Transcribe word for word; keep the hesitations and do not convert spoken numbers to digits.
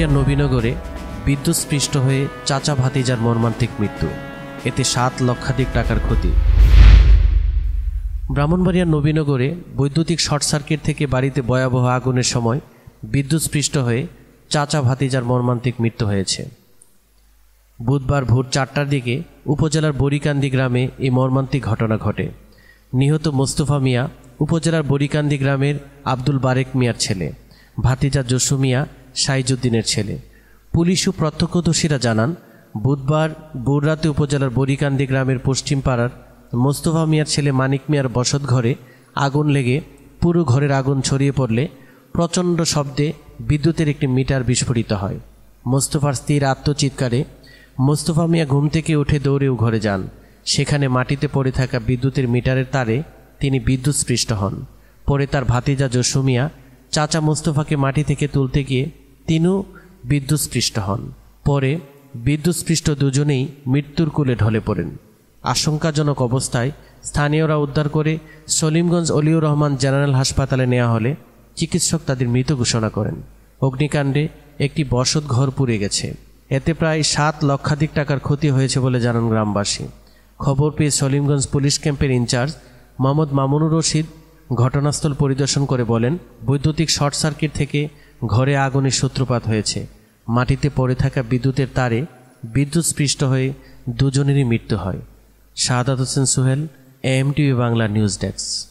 ব্রাহ্মণবাড়িয়ার নবীনগরে বিদ্যুৎস্পৃষ্ট হয়ে চাচা ভাতিজার মর্মান্তিক মৃত্যু, এতে সাত লক্ষাধিক টাকার ক্ষতি। ব্রাহ্মণবাড়িয়ার নবীনগরে বৈদ্যুতিক শর্ট সার্কিট থেকে বাড়িতে ভয়াবহ আগুনের সময় বিদ্যুৎস্পৃষ্ট হয়ে চাচা ভাতিজার মর্মান্তিক মৃত্যু হয়েছে। বুধবার ভোর চারটার দিকে উপজেলার বরিকান্দি গ্রামে এই মর্মান্তিক ঘটনা ঘটে। নিহত মোস্তফা মিয়া উপজেলার বরিকান্দি গ্রামের আব্দুল বারেক মিয়ার ছেলে, ভাতিজা জসু মিয়া সাইজুদ্দিনের ছেলে। পুলিশ ও প্রত্যক্ষদর্শীরা জানান, বুধবার ভোররাতে উপজেলার বরিকান্দি গ্রামের পশ্চিম পাড়ার মোস্তফা মিয়ার ছেলে মানিক মিয়ার বসত ঘরে আগুন লেগে পুরো ঘরের আগুন ছড়িয়ে পড়লে প্রচণ্ড শব্দে বিদ্যুতের একটি মিটার বিস্ফোরিত হয়। মোস্তফার স্ত্রীর আত্মচিৎকারে মোস্তফা মিয়া ঘুম থেকে উঠে দৌড়েও ঘরে যান। সেখানে মাটিতে পড়ে থাকা বিদ্যুতের মিটারের তারে তিনি বিদ্যুৎস্পৃষ্ট হন। পরে তার ভাতিজা জসু মিয়া চাচা মোস্তফাকে মাটি থেকে তুলতে গিয়ে তিনিও বিদ্যুৎস্পৃষ্ট হন। পরে বিদ্যুৎস্পৃষ্ট দুজনেই মৃত্যুর কোলে ঢলে পড়েন। আশঙ্কাজনক অবস্থায় স্থানীয়রা উদ্ধার করে সলিমগঞ্জ অলিউর রহমান জেনারেল হাসপাতালে নেওয়া হলে চিকিৎসক তাদের মৃত ঘোষণা করেন। অগ্নিকাণ্ডে একটি বসত ঘর পুড়ে গেছে। এতে প্রায় সাত লক্ষাধিক টাকার ক্ষতি হয়েছে বলে জানান গ্রামবাসী। খবর পেয়ে সলিমগঞ্জ পুলিশ ক্যাম্পের ইনচার্জ মোহাম্মদ মামুনুর রশিদ ঘটনাস্থল পরিদর্শন করে বলেন, বৈদ্যুতিক শর্ট সার্কিট থেকে ঘরে আগুনের সূত্রপাত হয়েছে। মাটিতে পড়ে থাকা বিদ্যুতের তারে বিদ্যুৎস্পৃষ্ট হয়ে দুজনেরই মৃত্যু হয়। Shahadat Hossain Sohel, AMTV Bangla news desk.